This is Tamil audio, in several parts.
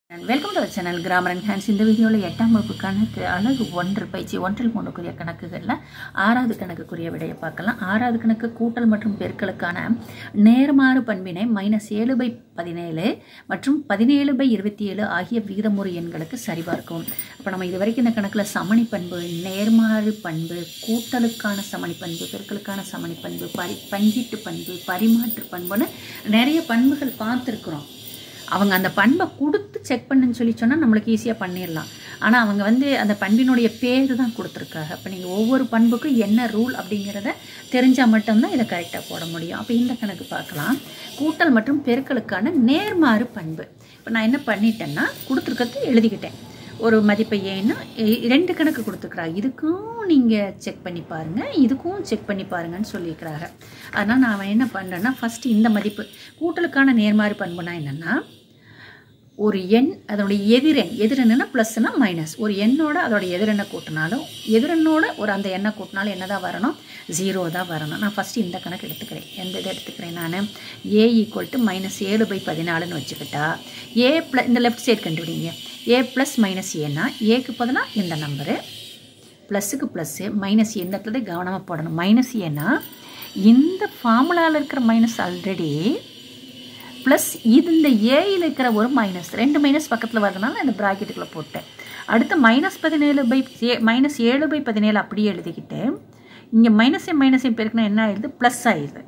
வெல்கம் டு சேனல் கிராமர் அண்ட் ஹேண்ட்ஸ். இந்த வீடியோவில் 8ஆம் வகுப்பு கணக்கு அழகு 1 பயிற்சி 1-3 கணக்குகளில் 6வது கணக்குக்குரிய விடையை பார்க்கலாம். 6வது கணக்கு கூட்டல் மற்றும் பெருக்கலுக்கான நேர்மாறு பண்பினை -7/17 மற்றும் 17/27 ஆகிய விகிதமுறு எண்களுக்கு சரிபார்க்கும். அப்போ நம்ம இது வரைக்கும் இந்த கணக்கில் சமணி பண்பு, நேர்மாறு பண்பு, கூட்டலுக்கான சமணி பண்பு, பெருக்கலுக்கான சமணி பண்பு, பங்கீட்டு பண்பு, பரிமாற்று பண்புன்னு நிறைய பண்புகள் பார்த்துருக்குறோம். அவங்க அந்த பண்பை கொடுத்து செக் பண்ணுன்னு சொல்லி சொன்னால் நம்மளுக்கு ஈஸியாக பண்ணிடலாம். ஆனால் அவங்க அந்த பண்பினுடைய பேர் தான் கொடுத்துருக்காங்க. அப்போ நீங்கள் ஒவ்வொரு பண்புக்கும் என்ன ரூல் அப்படிங்கிறத தெரிஞ்சால் மட்டும்தான் இதை கரெக்டாக போட முடியும். அப்போ இந்த கணக்கு பார்க்கலாம். கூட்டல் மற்றும் பெருக்கலுக்கான நேர்மாறு பண்பு. இப்போ நான் என்ன பண்ணிட்டேன்னா கொடுத்துருக்கிறது எழுதிக்கிட்டேன். ஒரு மதிப்பை ஏன்னா 2 கணக்கு கொடுத்துருக்குறாங்க. இதுக்கும் நீங்கள் செக் பண்ணி பாருங்கள், இதுக்கும் செக் பண்ணி பாருங்கன்னு சொல்லியிருக்கிறாங்க. அதனால் நான் என்ன பண்ணுறேன்னா ஃபஸ்ட்டு இந்த மதிப்பு கூட்டலுக்கான நேர்மாறு பண்புனா என்னென்னா, ஒரு எண் அதனுடைய எதிரெண்ணா ப்ளஸ்னா மைனஸ், ஒரு எண்ணோட அதோட எதிரெண்ணை கூட்டினாலும் எதிரெண்ணோட அந்த எண்ணை கூட்டினாலும் என்ன தான் வரணும், 0 தான் வரணும். நான் ஃபஸ்ட்டு இந்த கணக்கு எடுத்துக்கிறேன். எந்த இதை எடுத்துக்கிறேன் நான், a = -7/14ன்னு வச்சுக்கிட்டா இந்த லெஃப்ட் சைடு கண்டுபிடிங்க. a + -aனா ஏக்கு பதிலாக இந்த நம்பரு, ப்ளஸ்ஸுக்கு ப்ளஸ்ஸு, மைனஸ் இந்த இடத்துல கவனமாக போடணும். மைனஸ் ஏன்னா இந்த ஃபார்முலாவில் இருக்கிற மைனஸ் ஆல்ரெடி ப்ளஸ் இந்த ஏயில் இருக்கிற ஒரு மைனஸ், 2 மைனஸ் பக்கத்தில் வரதுனால இந்த ப்ராக்கெட்டுக்குள்ளே போட்டேன். அடுத்து -7/17 அப்படியே எழுதிக்கிட்டு இங்கே மைனஸையும் பெருக்கினா என்ன ஆயிடுது, ப்ளஸ் ஆயிடுது.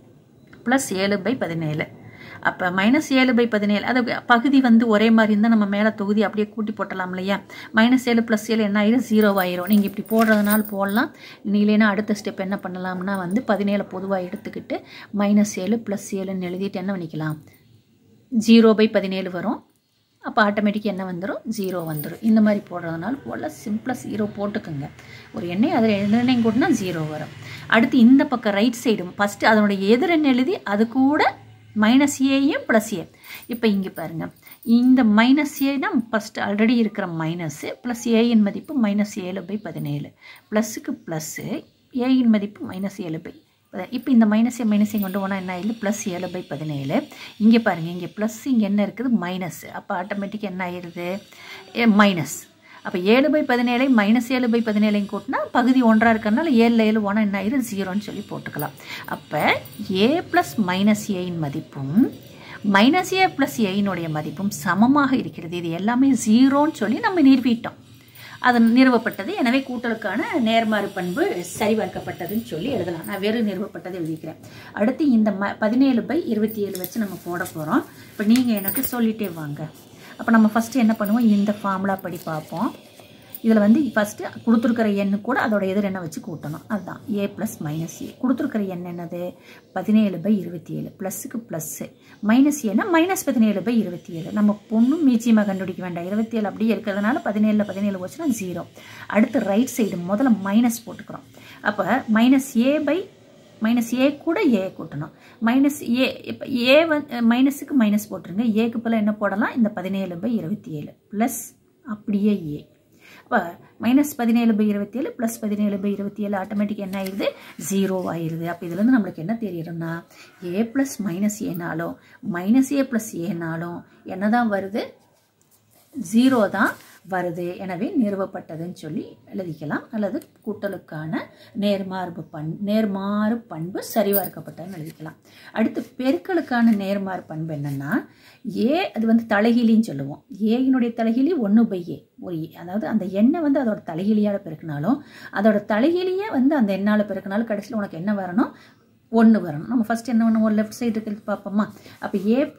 +7/17. அப்போ -7/17 அது பகுதி ஒரே மாதிரி இருந்தால் நம்ம மேலே தொகுதி அப்படியே கூட்டி போட்டலாம் இல்லையா. -7 + 7 என்ன ஆயிடும், 0 ஆயிரும். நீங்கள் இப்படி போடுறதுனால போடலாம். இல்லைன்னா அடுத்த ஸ்டெப் என்ன பண்ணலாம்னா 17 பொதுவாக எடுத்துக்கிட்டு -7 + 7ன்னு எழுதிட்டு என்ன பண்ணிக்கலாம், 0/17 வரும். அப்போ ஆட்டோமேட்டிக்காக என்ன வந்துடும், 0 வந்துடும். இந்த மாதிரி போடுறதுனால போடல, சிம்பிளாக 0 போட்டுக்குங்க. ஒரு எண்ணெய் அதில் எதிரெண்ணையும் கூட்டினா 0 வரும். அடுத்து இந்த பக்கம் ரைட் சைடும் ஃபஸ்ட்டு அதனுடைய எதிரெண்ணை எழுதி அது கூட -aயும் +a. இப்போ இங்கே பாருங்கள், இந்த -a தான் ஃபஸ்ட்டு ஆல்ரெடி இருக்கிற மைனஸு, ப்ளஸ் ஏயின் மதிப்பு -7/17, ப்ளஸ்ஸுக்கு ப்ளஸ்ஸு, ஏயின் மதிப்பு -7/17. இப்போ இந்த மைனஸையும் கொண்டு போனால் என்ன ஆயிடுது, +7/17. இங்கே பாருங்கள், இங்கே ப்ளஸ், இங்கே என்ன இருக்குது, மைனஸ். அப்போ ஆட்டோமேட்டிக்காக என்ன ஆயிடுது, மைனஸ். அப்போ 7/17 -7/17 கூட்டினா பகுதி 1 இருக்கிறதுனால 7 7 1 என்ன ஆயிடும், 0ன்னு சொல்லி போட்டுக்கலாம். அப்போ a + -aயின் மதிப்பும் -a + aயினுடைய மதிப்பும் சமமாக இருக்கிறது. இது எல்லாமே 0ன்னு சொல்லி நம்ம நிறுவிட்டோம். அது நிறுவப்பட்டது. எனவே கூட்டலுக்கான நேர்மாறு பண்பு சரிபார்க்கப்பட்டதுன்னு சொல்லி எழுதலாம். நான் வெறும் நிறுவப்பட்டது எழுதிக்கிறேன். அடுத்து இந்த 17/27 வச்சு நம்ம போட போகிறோம். இப்போ நீங்கள் எனக்கு சொல்லிட்டே வாங்க. அப்போ நம்ம ஃபஸ்ட்டு என்ன பண்ணுவோம், இந்த ஃபார்முலா படி பார்ப்போம். இதில் ஃபஸ்ட்டு கொடுத்துருக்கிற எண்ணு கூட அதோட எதிரெண்ணை வச்சு கூட்டணும். அதுதான் a + -a. கொடுத்துருக்கிற எண் என்னது, 17/27, ப்ளஸ்ஸுக்கு ப்ளஸ்ஸு, -aனா -17/27. நம்ம பொண்ணும் மீச்சியமாக கண்டுபிடிக்க வேண்டாம். 27 அப்படியே இருக்கிறதுனால 17 போச்சுன்னா 0. அடுத்து ரைட் சைடு முதல்ல மைனஸ் போட்டுக்கிறோம். அப்போ -a கூட a கூட்டணும். -a இப்போ மைனஸுக்கு மைனஸ் போட்டுருங்க. ஏக்கு பதிலாக என்ன போடலாம், இந்த 17/27 ப்ளஸ் அப்படியே a. அப்போ -17/27 + 17/27 ஆட்டோமேட்டிக் என்ன ஆயிடுது, 0 ஆயிடுது. அப்போ இதுலேருந்து நம்மளுக்கு என்ன தெரியுதுன்னா, a + -aனாலும் -a + aனாலும் என்ன தான் வருது, 0 தான் வருது. எனவே நிறுவப்பட்டதுன்னு சொல்லி எழுதிக்கலாம். அல்லது கூட்டலுக்கான நேர்மாறு பண்பு சரிபார்க்கப்பட்டதுன்னு எழுதிக்கலாம். அடுத்து பெருக்கலுக்கான நேர்மாறு பண்பு என்னென்னா, a அது தலைகீழின்னு சொல்லுவோம். ஏயினுடைய தலைகீழி 1/a. அதாவது அந்த எண்ணை அதோட தலைகீழியால் பெருக்கினாலும் அதோட தலைகீழியே அந்த எண்ணால் பெருக்கினாலும் கடைசியில் உனக்கு என்ன வரணும், 1 வரணும். நம்ம ஃபஸ்ட் என்ன பண்ணுவோம், லெஃப்ட் சைடு இருக்கிறது பார்ப்போமா. அப்போ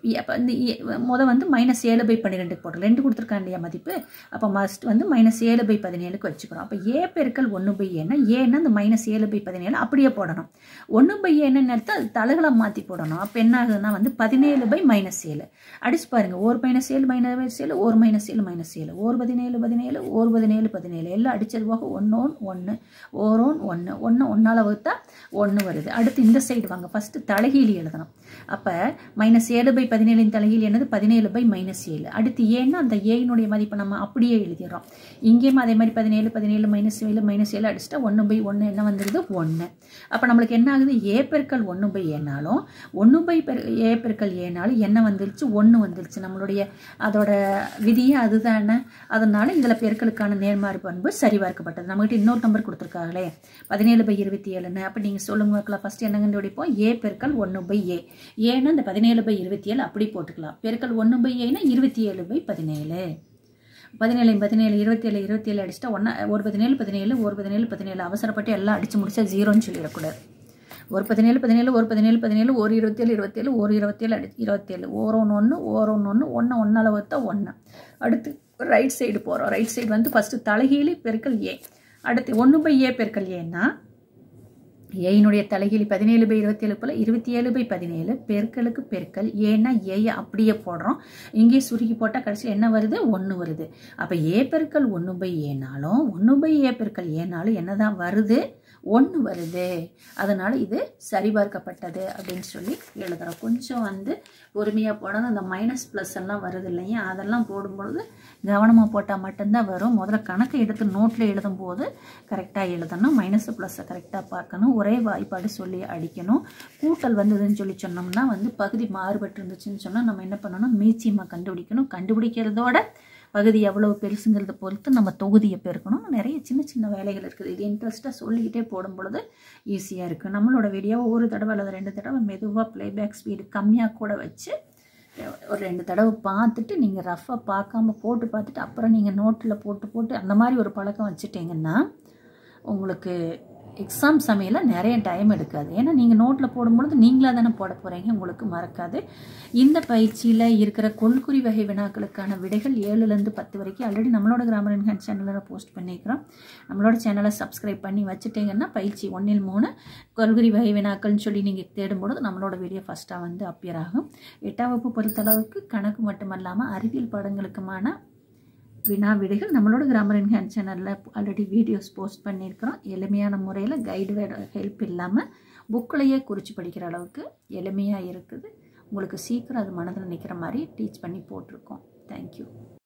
-7/12 போடுறோம். 2 கொடுத்துருக்கான் இல்லையா மதிப்பு. அப்போ மஸ்ட் -7/17க்கு வச்சுக்கிறோம். அப்போ a பெருக்கல் 1/aன்னா ஏன்னா அந்த -7/17 அப்படியே போடணும். 1/aன்னு எடுத்து அது தலைகளை மாற்றி போடணும். அப்போ என்ன ஆகுதுன்னா 17/-7 அடிச்சு பாருங்கள். ஒரு -7 -7 ஒரு -7 -7 ஒரு 17 17 ஒரு 17 17 எல்லாம் அடித்தது போக 1 1 1 1 1 1 1ஆல் வகுத்தா 1 வருது. அடுத்து இந்த இந்த சைடு வாங்க. ஃபஸ்ட்டு தலைகீழி எழுதணும். அப்போ -7/17 தலைகீழ் என்னது 17/-7. அடுத்து ஏன்னா அந்த ஏனுடைய மதிப்பை நம்ம அப்படியே எழுதிடுறோம். இங்கேயும் அதே மாதிரி 17 -7 அடிச்சுட்டா 1/1 என்ன வந்துடுது 1. அப்போ நம்மளுக்கு என்ன ஆகுது a பெருக்கல் 1/aனாலும் 1/a பெருக்கல் ஏனாலும் என்ன வந்துருச்சு 1 வந்துருச்சு. நம்மளுடைய அதோட விதியே அதுதானே. அதனால இதில் பெருக்கலுக்கான நேர்மாறு பண்பு சரிபார்க்கப்பட்டது. நம்மகிட்ட இன்னொரு நம்பர் கொடுத்துருக்காங்களே 17/27. அப்போ நீங்கள் சொல்லுங்க பார்க்கலாம். ஃபஸ்ட்டு என்ன கண்டுபிடிப்போம் a பெருக்கல் 1/a. ஏன்னா இந்த 17/27 அப்படி போட்டுக்கலாம். பெருக்கல் 1/aனா 27/17. 27 அடிச்சுட்டா ஒரு 17 அவசரப்பட்டு எல்லாம் அடிச்சு முடிச்சா 0ன்னு சொல்லிடக்கூடாது. ஒரு 17 ஒரு 27 ஒரு 27 ஒரு 27 ஒரு 1 1 வத்தா 1. அடுத்து ரைட் சைடு போகிறோம். ரைட் சைடு வந்து ஃபஸ்ட்டு தலைகீழி பெருக்கல் ஏ. அடுத்து 1/a பெருக்கல் ஏன்னா ஏனுடைய தலைகீழி 17/27 போல் 27/17 பெருக்கலுக்கு பெருக்கல் ஏன்னா ஏயை அப்படியே போடுறோம். இங்கே சுருக்கி போட்டால் கடைசியில் என்ன வருது 1 வருது. அப்போ a பெருக்கல் 1/aனாலும் 1/a பெருக்கல் ஏனாலும் என்ன தான் வருது 1 வருது. அதனால் இது சரிபார்க்கப்பட்டது அப்படின்னு சொல்லி எழுதுகிறோம். கொஞ்சம் வந்து பொறுமையாக போடணும். அந்த மைனஸ் ப்ளஸ் எல்லாம் வருது இல்லையா, அதெல்லாம் போடும்பொழுது கவனமாக போட்டால் மட்டும்தான் வரும். முதல்ல கணக்கை எடுத்து நோட்டில் எழுதும்போது கரெக்டாக எழுதணும். மைனஸ் ப்ளஸ்ஸை கரெக்டாக பார்க்கணும். ஒரே வாய்ப்பாடு சொல்லி அடிக்கணும். கூட்டல் வந்ததுன்னு சொல்லி சொன்னோம்னா வந்து பகுதி மாறுபட்டு இருந்துச்சுன்னு சொன்னால் நம்ம என்ன பண்ணணும் மீச்சியமாக கண்டுபிடிக்கணும். கண்டுபிடிக்கிறதோட பகுதி எவ்வளவு பெருசுங்கிறத பொறுத்து நம்ம தொகுதியை பெருக்கணும். நிறைய சின்ன சின்ன வேலைகள் இருக்குது. இது இன்ட்ரெஸ்ட்டாக சொல்லிக்கிட்டே போடும் பொழுது ஈஸியாக இருக்குது. நம்மளோட வீடியோவை ஒரு தடவை அல்லது 2 தடவை மெதுவாக ப்ளேபேக் ஸ்பீடு கம்மியாக கூட வச்சு ஒரு 2 தடவை பார்த்துட்டு நீங்கள் ரஃபாக பார்க்காம போட்டு பார்த்துட்டு அப்புறம் நீங்கள் நோட்டில் போட்டு அந்த மாதிரி ஒரு பழக்கம் வச்சுட்டிங்கன்னா உங்களுக்கு எக்ஸாம் சமயத்தில் நிறைய டைம் எடுக்காது. ஏன்னா நீங்கள் நோட்டில் போடும்பொழுது நீங்களாக தானே போட போகிறீங்க, உங்களுக்கு மறக்காது. இந்த பயிற்சியில் இருக்கிற கொள்குறி வகை வினாக்களுக்கான விடைகள் 7லேருந்து 10 வரைக்கும் ஆல்ரெடி நம்மளோட கிராமர் என்ஹான்ஸ் சேனலில் போஸ்ட் பண்ணிக்கிறோம். நம்மளோட சேனலை சப்ஸ்கிரைப் பண்ணி வச்சுட்டிங்கன்னா பயிற்சி 1ல் 3 கொள்குறி வகை வினாக்கள்னு சொல்லி நீங்கள் தேடும்பொழுது நம்மளோட வீடியோ ஃபஸ்ட்டாக வந்து அப்பியர் ஆகும். 8ஆம் வகுப்பு பொறுத்தளவுக்கு கணக்கு மட்டுமல்லாமல் அறிவியல் பாடங்களுக்குமான வினா விடைகள் நம்மளோட கிராமர் என்ஹான்ஸ் சேனலில் ஆல்ரெடி வீடியோஸ் போஸ்ட் பண்ணியிருக்கிறோம். எளிமையான முறையில் கைடு ஹெல்ப் இல்லாமல் புக்கிலையே குறித்து படிக்கிற அளவுக்கு எளிமையாக இருக்குது. உங்களுக்கு சீக்கிரம் அது மனதில் நிற்கிற மாதிரி டீச் பண்ணி போட்டிருக்கோம். தேங்க்யூ.